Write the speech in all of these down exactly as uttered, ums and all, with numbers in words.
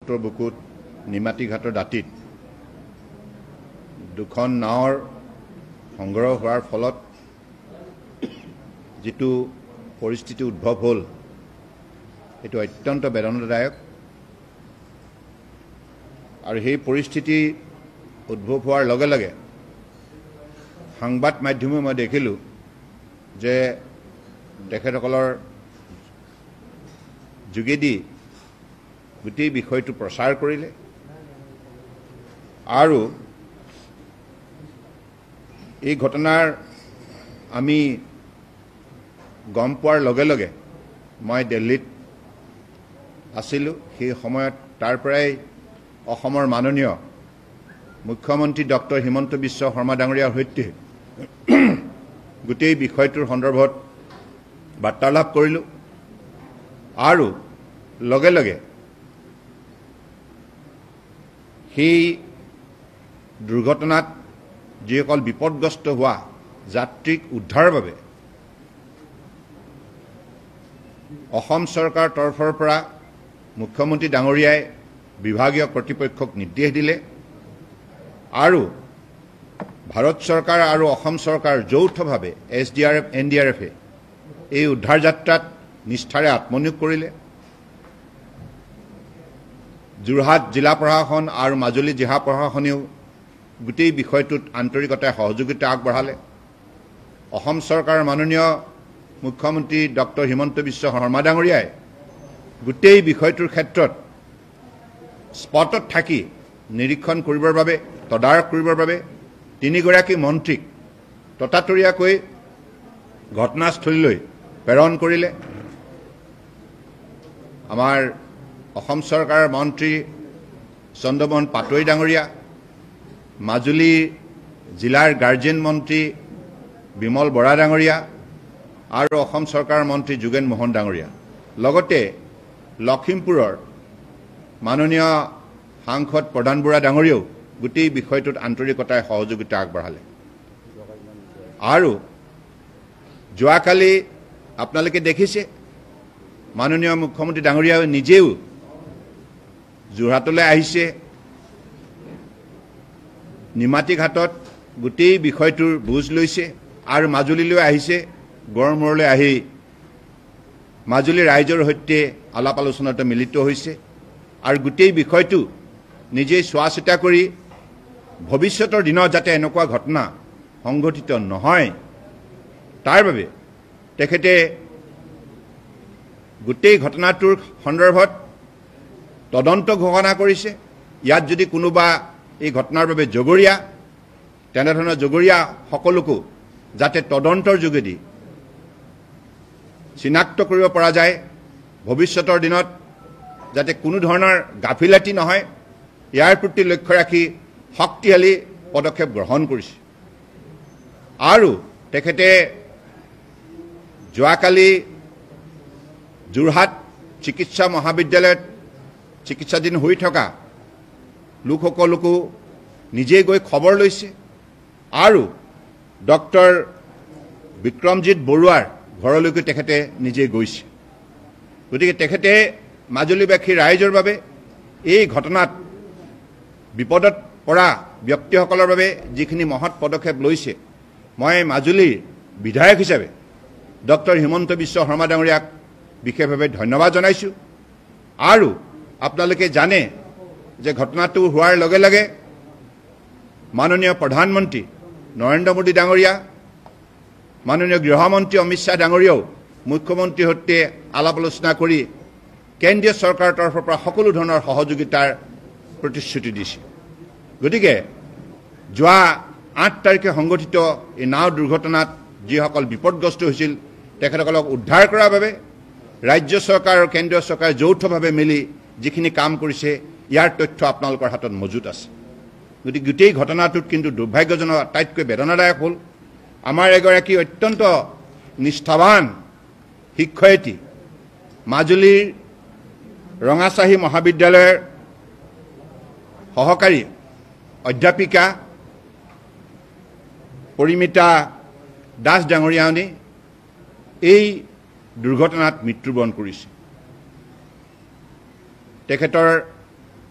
ব্ৰহ্মপুত্ৰৰ বুকুত নিমাতীঘাটৰ দাঁতিত দুখন নাৱৰ সংগ্ৰহ হোৱাৰ ফলত যিটো পৰিস্থিতি উদ্ভৱ হ'ল এইটো অত্যন্ত বেদনাদায়ক আৰু সেই পৰিস্থিতি উদ্ভৱ হোৱাৰ লগে লগে সংবাদ মাধ্যমে মই দেখিলোঁ যে তেখেতসকলৰ যোগেদি গোটেই বিষয়টো প্ৰচাৰ কৰিলে আৰু এই ঘটনাৰ আমি গম পোৱাৰ লগে লগে মই দিল্লীত আছিলোঁ সেই সময়ত তাৰ পৰাই অসমৰ মাননীয় মুখ্যমন্ত্ৰী ডক্টৰ হিমন্ত বিশ্ব শৰ্মা ডাঙৰীয়াৰ সৈতে গোটেই বিষয়টোৰ সন্দৰ্ভত বাৰ্তালাপ কৰিলোঁ আৰু লগে লগে সেই দুৰ্ঘটনাত যিসকল বিপদগ্ৰস্ত হোৱা যাত্ৰীক উদ্ধাৰৰ বাবে অসম চৰকাৰৰ তৰফৰ পৰা মুখ্যমন্ত্ৰী ডাঙৰীয়াই বিভাগীয় কৰ্তৃপক্ষক নিৰ্দেশ দিলে আৰু ভাৰত চৰকাৰ আৰু অসম চৰকাৰ যৌথভাৱে S D R F N D R এফে এই উদ্ধাৰ যাত্ৰাত নিষ্ঠাৰে আত্মনিয়োগ কৰিলে যোৰহাট জিলা প্ৰশাসন আৰু মাজুলী জিলা প্ৰশাসনেও গোটেই বিষয়টোত আন্তৰিকতাৰে সহযোগিতা আগবঢ়ালে অসম চৰকাৰৰ মাননীয় মুখ্যমন্ত্ৰী ডক্টৰ হিমন্ত বিশ্ব শৰ্মা ডাঙৰীয়াই গোটেই বিষয়টোৰ ক্ষেত্ৰত স্পটত থাকি নিৰীক্ষণ কৰিবৰ বাবে তদাৰক কৰিবৰ বাবে তিনিগৰাকী মন্ত্ৰীক ততাতৰীয়াকৈ ঘটনাস্থলীলৈ প্ৰেৰণ কৰিলে আমাৰ অসম চৰকাৰৰ মন্ত্ৰী চন্দ্ৰমোহন পাটোৱাৰী ডাঙৰীয়া মাজুলী জিলাৰ গাৰ্জেন মন্ত্ৰী বিমল বৰা ডাঙৰীয়া আৰু অসম চৰকাৰৰ মন্ত্ৰী যোগেন মোহন ডাঙৰীয়া লগতে লখিমপুৰৰ মাননীয় সাংসদ প্ৰধান বুঢ়া ডাঙৰীয়াও গোটেই বিষয়টোত আন্তৰিকতাৰে সহযোগিতা আগবঢ়ালে আৰু যোৱাকালি আপোনালোকে দেখিছে মাননীয় মুখ্যমন্ত্ৰী ডাঙৰীয়াও নিজেও যোৰহাটলৈ আহিছে নিমাতীঘাটত গোটেই বিষয়টোৰ বুজ লৈছে আৰু মাজুলীলৈ আহিছে গড়মূৰলৈ আহি মাজুলী ৰাইজৰ সৈতে আলাপ আলোচনাত মিলিত হৈছে আৰু গোটেই বিষয়টো নিজেই চোৱা চিতা কৰি ভৱিষ্যতৰ দিনত যাতে এনেকুৱা ঘটনা সংঘটিত নহয় তাৰ বাবে তেখেতে গোটেই ঘটনাটোৰ সন্দৰ্ভত তদন্ত ঘোষণা কৰিছে ইয়াত যদি কোনোবা এই ঘটনাৰ বাবে জগৰীয়া তেনেধৰণৰ জগৰীয়া সকলোকো যাতে তদন্তৰ যোগেদি চিনাক্ত কৰিব পৰা যায় ভৱিষ্যতৰ দিনত যাতে কোনো ধৰণৰ গাফিলতি নহয় ইয়াৰ প্ৰতি লক্ষ্য ৰাখি শক্তিশালী পদক্ষেপ গ্ৰহণ কৰিছে আৰু তেখেতে যোৱাকালি যোৰহাট চিকিৎসা মহাবিদ্যালয়ত চিকিৎসাধীন হৈ থকা লোকসকলকো নিজে গৈ খবৰ লৈছে আৰু ডক্টৰ বিক্ৰমজিৎ বৰুৱাৰ ঘৰলৈকে তেখেতে নিজে গৈছে গতিকে তেখেতে মাজুলীবাসী ৰাইজৰ বাবে এই ঘটনাত বিপদত পৰা ব্যক্তিসকলৰ বাবে যিখিনি মহৎ পদক্ষেপ লৈছে মই মাজুলীৰ বিধায়ক হিচাপে ডক্টৰ হিমন্ত বিশ্ব শৰ্মা ডাঙৰীয়াক বিশেষভাৱে ধন্যবাদ জনাইছোঁ আৰু আপোনালোকে জানে যে ঘটনাটো হোৱাৰ লগে লগে মাননীয় প্ৰধানমন্ত্ৰী নৰেন্দ্ৰ মোদী ডাঙৰীয়া মাননীয় গৃহমন্ত্ৰী অমিত শ্বাহ ডাঙৰীয়াও মুখ্যমন্ত্ৰীৰ সৈতে আলাপ আলোচনা কৰি কেন্দ্ৰীয় চৰকাৰৰ তৰফৰ পৰা সকলো ধৰণৰ সহযোগিতাৰ প্ৰতিশ্ৰুতি দিছে গতিকে যোৱা আঠ তাৰিখে সংঘটিত এই নাও দুৰ্ঘটনাত যিসকল বিপদগ্ৰস্ত হৈছিল তেখেতসকলক উদ্ধাৰ কৰাৰ বাবে ৰাজ্য চৰকাৰ আৰু কেন্দ্ৰীয় চৰকাৰে যৌথভাৱে মিলি যিখিনি কাম কৰিছে ইয়াৰ তথ্য আপোনালোকৰ হাতত মজুত আছে গতিকে গোটেই ঘটনাটোত কিন্তু দুৰ্ভাগ্যজনক আটাইতকৈ বেদনাদায়ক হ'ল আমাৰ এগৰাকী অত্যন্ত নিষ্ঠাৱান শিক্ষয়িত্ৰী মাজুলীৰ ৰঙাচাহী মহাবিদ্যালয়ৰ সহকাৰী অধ্যাপিকা পৰিমিতা দাস ডাঙৰীয়ানী এই দুৰ্ঘটনাত মৃত্যুবৰণ কৰিছে তেখেতৰ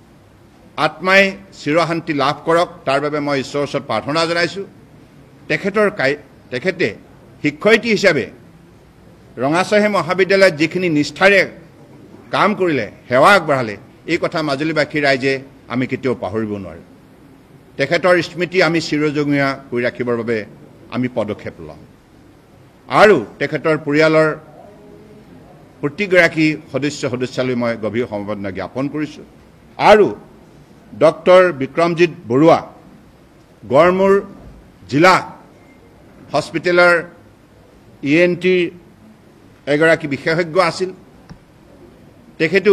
আত্মাই চিৰশান্তি লাভ কৰক তাৰ বাবে মই ঈশ্বৰৰ ওচৰত প্ৰাৰ্থনা জনাইছোঁ তেখেতৰ তেখেতে শিক্ষয়িত্ৰী হিচাপে ৰঙাচাহী মহাবিদ্যালয়ত যিখিনি নিষ্ঠাৰে কাম কৰিলে সেৱা আগবঢ়ালে এই কথা মাজুলীবাসী ৰাইজে আমি কেতিয়াও পাহৰিব নোৱাৰোঁ তেখেতৰ স্মৃতি আমি চিৰযুগীয়া কৰি ৰাখিবৰ বাবে আমি পদক্ষেপ ল'ম আৰু তেখেতৰ পৰিয়ালৰ প্ৰতিগৰাকী সদস্য সদস্যালৈ মই গভীৰ সমবেদনা জ্ঞাপন কৰিছোঁ আৰু ডক্টৰ বিক্ৰমজিৎ বৰুৱা গড়মূৰ জিলা হস্পিটেলৰ ই এন টিৰ এগৰাকী বিশেষজ্ঞ আছিল তেখেতো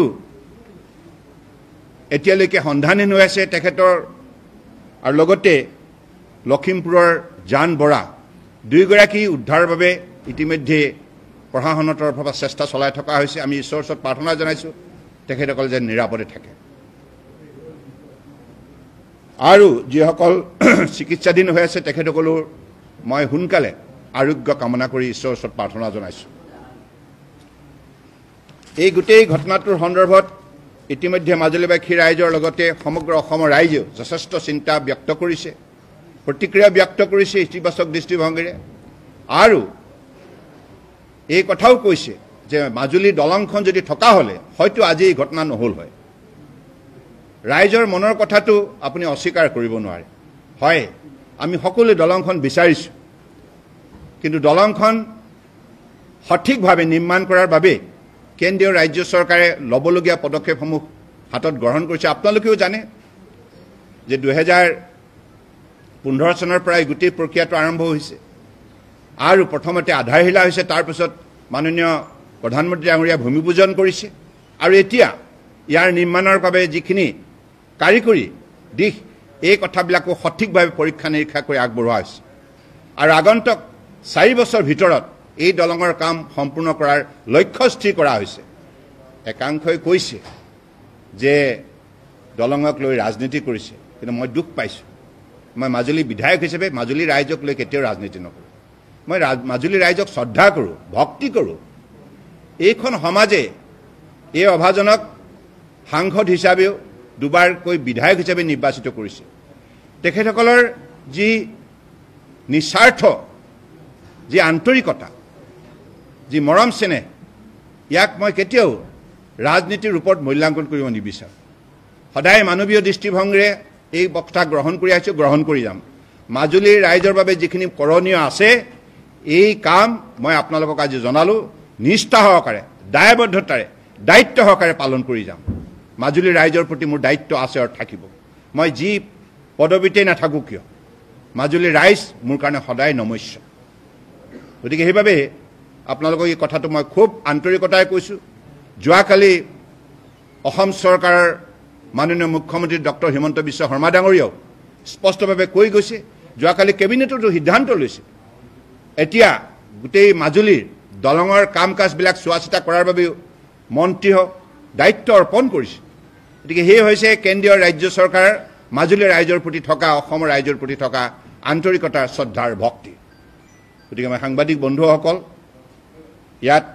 এতিয়ালৈকে সন্ধানহীন হৈ আছে তেখেতৰ আৰু লগতে লখিমপুৰৰ জান বৰা দুইগৰাকী উদ্ধাৰৰ বাবে ইতিমধ্যে প্ৰশাসনৰ তৰফৰ পৰা চেষ্টা চলাই থকা হৈছে আমি ঈশ্বৰৰ ওচৰত প্ৰাৰ্থনা জনাইছোঁ তেখেতসকল যেন নিৰাপদে থাকে আৰু যিসকল চিকিৎসাধীন হৈ আছে তেখেতসকলৰ মই সোনকালে আৰোগ্য কামনা কৰি ঈশ্বৰৰ ওচৰত প্ৰাৰ্থনা জনাইছোঁ এই গোটেই ঘটনাটোৰ সন্দৰ্ভত ইতিমধ্যে মাজুলীবাসী ৰাইজৰ লগতে সমগ্ৰ অসমৰ ৰাইজেও যথেষ্ট চিন্তা ব্যক্ত কৰিছে প্ৰতিক্ৰিয়া ব্যক্ত কৰিছে ইতিবাচক দৃষ্টিভংগীৰে আৰু এই কথাও কৈছে যে মাজুলীৰ দলংখন যদি থকা হ'লে হয়তো আজি এই ঘটনা নহ'ল হয় ৰাইজৰ মনৰ কথাটো আপুনি অস্বীকাৰ কৰিব নোৱাৰে হয় আমি সকলোৱে দলংখন বিচাৰিছোঁ কিন্তু দলংখন সঠিকভাৱে নিৰ্মাণ কৰাৰ বাবে কেন্দ্ৰীয় ৰাজ্য চৰকাৰে ল'বলগীয়া পদক্ষেপসমূহ হাতত গ্ৰহণ কৰিছে আপোনালোকেও জানে যে দুহেজাৰ পোন্ধৰ চনৰ পৰাই গোটেই প্ৰক্ৰিয়াটো আৰম্ভ হৈছে আৰু প্ৰথমতে আধাৰশিলা হৈছে তাৰপিছত মাননীয় প্ৰধানমন্ত্ৰী ডাঙৰীয়া ভূমি পূজন কৰিছে আৰু এতিয়া ইয়াৰ নিৰ্মাণৰ বাবে যিখিনি কাৰিকৰী দিশ এই কথাবিলাকো সঠিকভাৱে পৰীক্ষা নিৰীক্ষা কৰি আগবঢ়োৱা হৈছে আৰু আগন্তুক চাৰি বছৰ ভিতৰত এই দলঙৰ কাম সম্পূৰ্ণ কৰাৰ লক্ষ্য স্থিৰ কৰা হৈছে একাংশই কৈছে যে দলঙক লৈ ৰাজনীতি কৰিছে কিন্তু মই দুখ পাইছোঁ মই মাজুলী বিধায়ক হিচাপে মাজুলী ৰাইজক লৈ কেতিয়াও ৰাজনীতি নকৰোঁ মই মাজুলী ৰাইজক শ্ৰদ্ধা কৰোঁ ভক্তি কৰোঁ এইখন সমাজে এই অভাজনক সাংসদ হিচাপেও দুবাৰকৈ বিধায়ক হিচাপে নিৰ্বাচিত কৰিছে তেখেতসকলৰ যি নিস্বাৰ্থ যি আন্তৰিকতা যি মৰম চেনেহ ইয়াক মই কেতিয়াও ৰাজনীতিৰ ৰূপত মূল্যাংকন কৰিব নিবিচাৰোঁ সদায় মানৱীয় দৃষ্টিভংগীৰে এই বক্তা গ্ৰহণ কৰি আহিছোঁ গ্ৰহণ কৰি যাম মাজুলীৰ ৰাইজৰ বাবে যিখিনি কৰণীয় আছে এই কাম মই আপোনালোকক আজি জনালোঁ নিষ্ঠা সহকাৰে দায়বদ্ধতাৰে দায়িত্ব সহকাৰে পালন কৰি যাম মাজুলীৰ ৰাইজৰ প্ৰতি মোৰ দায়িত্ব আছে আৰু থাকিব মই যি পদবীতে নাথাকোঁ কিয় মাজুলীৰ ৰাইজ মোৰ কাৰণে সদায় নমস্য গতিকে সেইবাবে আপোনালোকক এই কথাটো মই খুব আন্তৰিকতাৰে কৈছোঁ যোৱাকালি অসম চৰকাৰৰ মাননীয় মুখ্যমন্ত্ৰী ডক্টৰ হিমন্ত বিশ্ব শৰ্মা ডাঙৰীয়াও স্পষ্টভাৱে কৈ গৈছে যোৱাকালি কেবিনেটতো সিদ্ধান্ত লৈছে এতিয়া গোটেই মাজুলীৰ দলঙৰ কাম কাজবিলাক চোৱা চিতা কৰাৰ বাবেও মন্ত্ৰী দায়িত্ব অৰ্পণ কৰিছে গতিকে সেই হৈছে কেন্দ্ৰীয় ৰাজ্য চৰকাৰৰ মাজুলীৰ ৰাইজৰ প্ৰতি থকা অসমৰ ৰাইজৰ প্ৰতি থকা আন্তৰিকতা শ্ৰদ্ধাৰ ভক্তি গতিকে মই সাংবাদিক বন্ধুসকল ইয়াত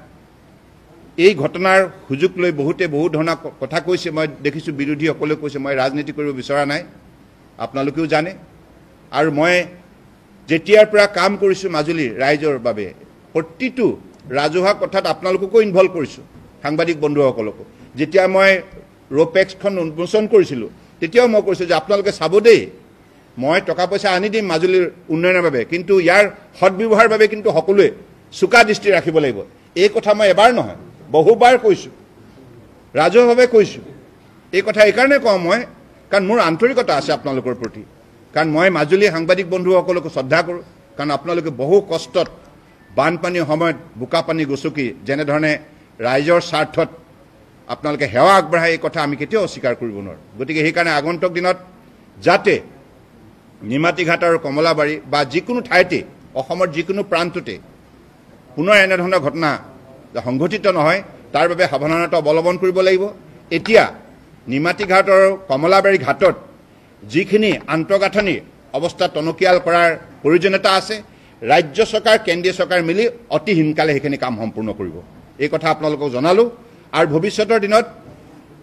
এই ঘটনাৰ সুযোগ লৈ বহুতে বহু ধৰণৰ কথা কৈছে মই দেখিছোঁ বিৰোধীসকলেও কৈছে মই ৰাজনীতি কৰিব বিচৰা নাই আপোনালোকেও জানে আৰু মই যেতিয়াৰ পৰা কাম কৰিছোঁ মাজুলীৰ ৰাইজৰ বাবে প্ৰতিটো ৰাজহুৱা কথাত আপোনালোককো ইনভলভ কৰিছোঁ সাংবাদিক বন্ধুসকলকো যেতিয়া মই ৰোপেক্সখন উন্মোচন কৰিছিলোঁ তেতিয়াও মই কৈছোঁ যে আপোনালোকে চাব দেই মই টকা পইচা আনি দিম মাজুলীৰ উন্নয়নৰ বাবে কিন্তু ইয়াৰ সৎব্যৱহাৰৰ বাবে কিন্তু সকলোৱে চোকা দৃষ্টি ৰাখিব লাগিব এই কথা মই এবাৰ নহয় বহুবাৰ কৈছোঁ ৰাজহুৱাভাৱে কৈছোঁ এই কথা এইকাৰণে কওঁ মই কাৰণ মোৰ আন্তৰিকতা আছে আপোনালোকৰ প্ৰতি কাৰণ মই মাজুলী সাংবাদিক বন্ধুসকলকো শ্ৰদ্ধা কৰোঁ কাৰণ আপোনালোকে বহু কষ্টত বানপানীৰ সময়ত বোকা পানী গচকি যেনেধৰণে ৰাইজৰ স্বাৰ্থত আপোনালোকে সেৱা আগবঢ়ায় এই কথা আমি কেতিয়াও অস্বীকাৰ কৰিব নোৱাৰোঁ গতিকে সেইকাৰণে আগন্তুক দিনত যাতে নিমাতীঘাট আৰু কমলাবাৰী বা যিকোনো ঠাইতে অসমৰ যিকোনো প্ৰান্ততে পুনৰ এনেধৰণৰ ঘটনা সংঘটিত নহয় তাৰ বাবে সাৱধানতা অৱলম্বন কৰিব লাগিব এতিয়া নিমাতীঘাট আৰু কমলাবাৰী ঘাটত যিখিনি আন্তঃগাঁথনিৰ অৱস্থা টনকিয়াল কৰাৰ প্ৰয়োজনীয়তা আছে ৰাজ্য চৰকাৰ কেন্দ্ৰীয় চৰকাৰ মিলি অতি সোনকালে সেইখিনি কাম সম্পূৰ্ণ কৰিব এই কথা আপোনালোকক জনালোঁ আৰু ভৱিষ্যতৰ দিনত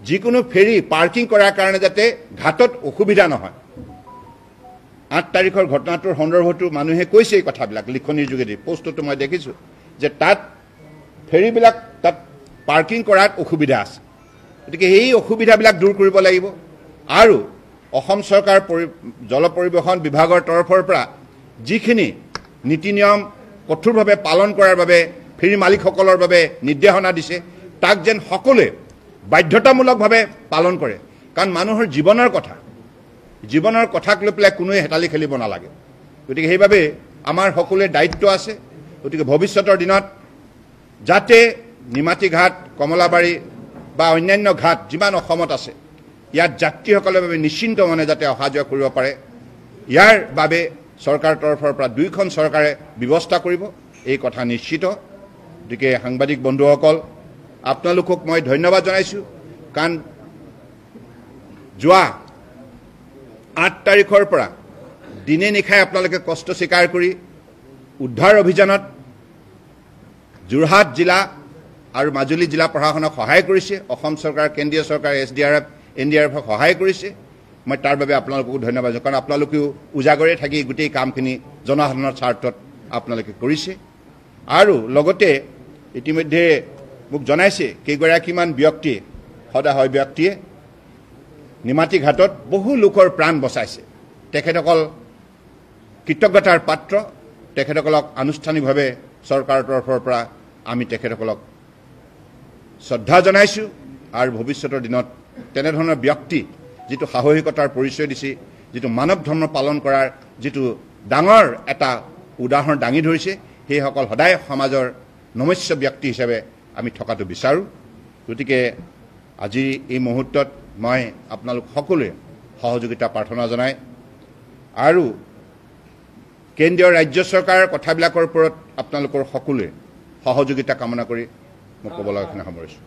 যিকোনো ফেৰী পাৰ্কিং কৰাৰ কাৰণে যাতে ঘাটত অসুবিধা নহয়। আঠ তাৰিখৰ ঘটনাটোৰ সন্দৰ্ভতো মানুহে কৈছে এই কথাবিলাক লিখনিৰ যোগেদি, পোষ্টতো মই দেখিছোঁ যে তাত ফেৰীবিলাক তাত পাৰ্কিং কৰাত অসুবিধা আছে। গতিকে এই অসুবিধাবিলাক দূৰ কৰিব লাগিব আৰু অসম চৰকাৰ জল পৰিবহণ বিভাগৰ তৰফৰ পৰা যিখিনি নীতি নিয়ম কঠোৰভাৱে পালন কৰাৰ বাবে ফেৰী মালিকসকলৰ বাবে নিৰ্দেশনা দিছে তাক যেন সকলোৱে বাধ্যতামূলকভাৱে পালন কৰে। কাৰণ মানুহৰ জীৱনৰ কথা জীৱনৰ কথাক লৈ পেলাই কোনোৱে হেতালি খেলিব নালাগে। গতিকে সেইবাবে আমাৰ সকলোৰে দায়িত্ব আছে। গতিকে ভৱিষ্যতৰ দিনত যাতে নিমাতীঘাট, কমলাবাৰী বা অন্যান্য ঘাট যিমান অসমত আছে ইয়াত যাত্ৰীসকলৰ বাবে নিশ্চিন্ত মনে যাতে অহা যোৱা কৰিব পাৰে, ইয়াৰ বাবে চৰকাৰৰ তৰফৰ পৰা দুইখন চৰকাৰে ব্যৱস্থা কৰিব, এই কথা নিশ্চিত। গতিকে সাংবাদিক বন্ধুসকল, আপোনালোকক মই ধন্যবাদ জনাইছোঁ। কাৰণ যোৱা আঠ তাৰিখৰ পৰা দিনে নিশাই আপোনালোকে কষ্ট স্বীকাৰ কৰি উদ্ধাৰ অভিযানত যোৰহাট জিলা আৰু মাজুলী জিলা প্ৰশাসনক সহায় কৰিছে। অসম চৰকাৰ, কেন্দ্ৰীয় চৰকাৰ, S D R F, N D R এফক সহায় কৰিছে। মই তাৰ বাবে আপোনালোককো ধন্যবাদ জনাওঁ। কাৰণ আপোনালোকেও উজাগৰে থাকি গোটেই কামখিনি জনসাধাৰণৰ স্বাৰ্থত আপোনালোকে কৰিছে। আৰু লগতে ইতিমধ্যে মোক জনাইছে কেইগৰাকীমান ব্যক্তিয়ে, সদায় ব্যক্তিয়ে নিমাতীঘাটত বহু লোকৰ প্ৰাণ বচাইছে। তেখেতসকল কৃতজ্ঞতাৰ পাত্ৰ। তেখেতসকলক আনুষ্ঠানিকভাৱে চৰকাৰৰ তৰফৰ পৰা আমি তেখেতসকলক শ্ৰদ্ধা জনাইছোঁ। আৰু ভৱিষ্যতৰ দিনত তেনেধৰণৰ ব্যক্তি যিটো সাহসিকতাৰ পৰিচয় দিছে, যিটো মানৱ ধৰ্ম পালন কৰাৰ যিটো ডাঙৰ এটা উদাহৰণ দাঙি ধৰিছে, সেইসকল সদায় সমাজৰ নমস্য ব্যক্তি হিচাপে আমি থকাটো বিচাৰোঁ। গতিকে আজি এই মুহূৰ্তত মই আপোনালোক সকলোৱে সহযোগিতা প্ৰাৰ্থনা জনাই আৰু কেন্দ্ৰীয় ৰাজ্য চৰকাৰৰ কথাবিলাকৰ ওপৰত আপোনালোকৰ সকলোৱে সহযোগিতা কামনা কৰি মই ক'বলগাখিনি সামৰিছোঁ।